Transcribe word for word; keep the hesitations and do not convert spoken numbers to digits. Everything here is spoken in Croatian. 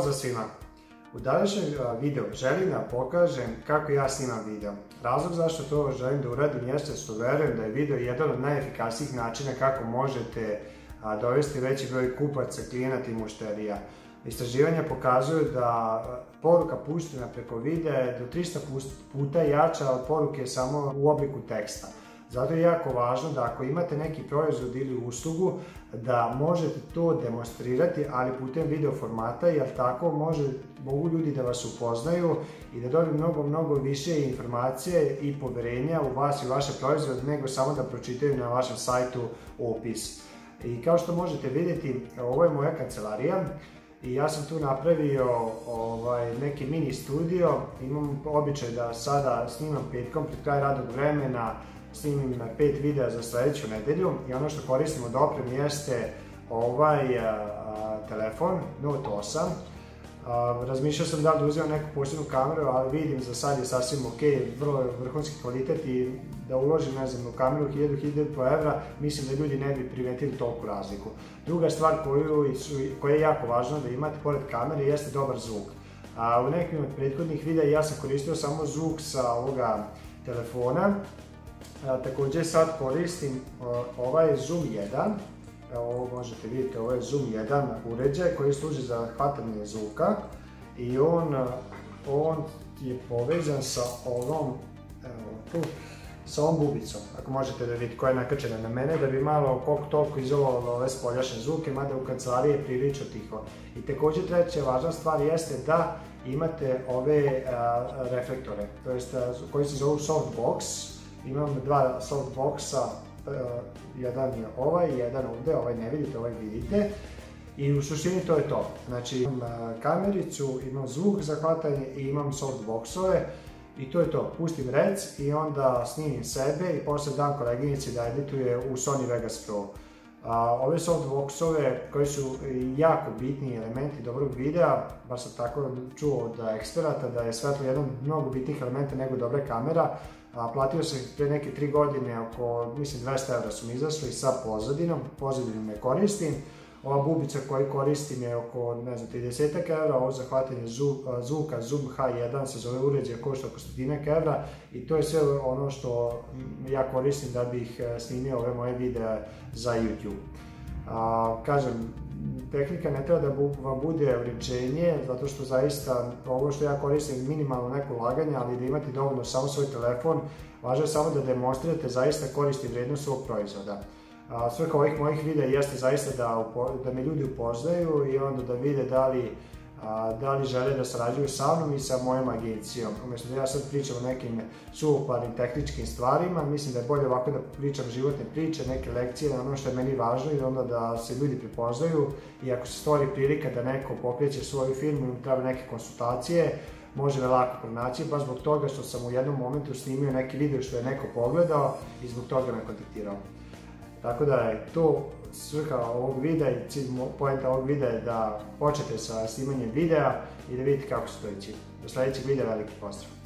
Pozdrav svima! U današnjem videu želim da pokažem kako ja snimam video. Razlog zašto to želim da uradim jeste što verujem da je video jedan od najefikasnijih načina kako možete dovesti veći broj kupaca, klijenata i mušterija. Istraživanja pokazuju da poruka puštena preko videa je do trista puta jača od poruke samo u obliku teksta. Zato je jako važno da ako imate neki proizvod ili uslugu, da možete to demonstrirati, ali putem video formata, jer tako može, mogu ljudi da vas upoznaju i da dobiju mnogo, mnogo više informacije i poverenja u vas i vaše proizvode, nego samo da pročitaju na vašem sajtu opis. I kao što možete vidjeti, ovo je moja kancelarija i ja sam tu napravio ovaj, neki mini studio. Imam običaj da sada snimam petkom pred kraj radnog vremena, snimim pet videa za sljedeću nedelju i ono što koristim od opreme jeste ovaj a, telefon Note osam. A, razmišljao sam da li da uzimam neku posebnu kameru, ali vidim za sad je sasvim ok, vrlo vrhunski kvalitet i da uložim ne znam, u kameru hiljadu do hiljadu i po evra, mislim da ljudi ne bi primetili toliku razliku. Druga stvar koju, koja je jako važna da imate pored kamere jeste dobar zvuk. A, u nekim od prethodnih videa ja sam koristio samo zvuk sa ovoga telefona. A, također sad koristim a, ovaj Zoom jedan, ovo možete vidjeti, ovo je Zoom jedan uređaj koji služi za hvatanje zvuka i on, on je povezan sa ovom, evo, tu, sa ovom bubicom, ako možete da vidite, koja je nakačena na mene, da bi malo koliko toliko izolovalo ove spoljašnje zvuke, mada u kancelariji je prilično tiho. I također treća važna stvar jeste da imate ove a, reflektore, to jest a, koji se zovu softbox. Imam dva softboxa, jedan je ovaj, jedan ovdje, ovaj ne vidite, ovaj vidite. I u suštini to je to. Znači imam kamericu, imam zvuk za hvatanje i imam softboxove. I to je to. Pustim rec i onda snimim sebe i posle dam koleginici da edituje u Sony Vegas Pro. A, ove softboxove koji su jako bitni elementi dobrog videa, baš sam tako čuo od eksperata da je svetlo jedan od mnogo bitnijih elementa nego dobra kamera. A, platio sam pre neke tri godine, oko mislim dvesta evra su mi izašli sa pozadinom, pozadinu ne koristim. Ova bubica koju koristim je oko ne znam, trideset evra, ovo za hvatanje zvuka Zoom H jedan se zove uređaj, košta oko stotinak evra i to je sve ono što ja koristim da bih snimio ove moje videe za YouTube. A, kažem, tehnika ne treba da vam bude ograničenje, zato što zaista ovo što ja koristim minimalno neko ulaganje, ali da imate dovoljno samo svoj telefon, važno je samo da demonstrirate zaista korist i vrednost svog proizvoda. Svrha ovih mojih videa jeste zaista da, da me ljudi upoznaju i onda da vide da li, a, da li žele da sarađuju sa mnom i sa mojom agencijom. Umjesto da ja sad pričam o nekim suvoparnim tehničkim stvarima, mislim da je bolje ovako da pričam životne priče, neke lekcije, ono što je meni važno i onda da se ljudi prepoznaju i ako se stvori prilika da neko pokreće svoju firmu i treba neke konsultacije, može me lako pronaći, baš zbog toga što sam u jednom momentu snimio neki video što je neko pogledao i zbog toga me kontaktirao. Tako da je to svrha ovog videa i cilj, poenta ovog videa je da počnete sa snimanjem videa i da vidite kako se to ići. Do sljedećeg videa, veliki pozdrav!